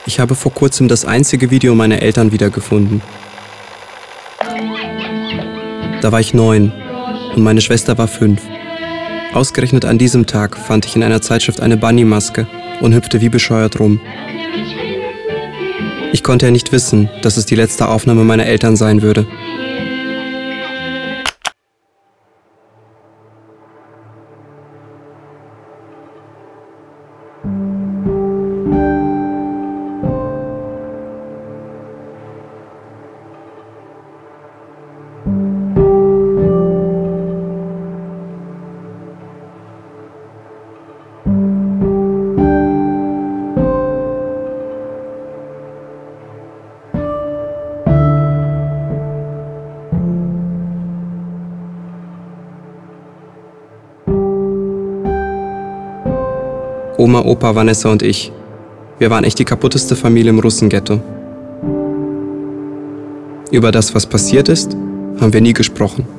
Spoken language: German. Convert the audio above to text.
Ich habe vor kurzem das einzige Video meiner Eltern wiedergefunden. Da war ich 9 und meine Schwester war 5. Ausgerechnet an diesem Tag fand ich in einer Zeitschrift eine Bunny-Maske und hüpfte wie bescheuert rum. Ich konnte ja nicht wissen, dass es die letzte Aufnahme meiner Eltern sein würde. Oma, Opa, Vanessa und ich. Wir waren echt die kaputteste Familie im Russenghetto. Über das, was passiert ist, haben wir nie gesprochen.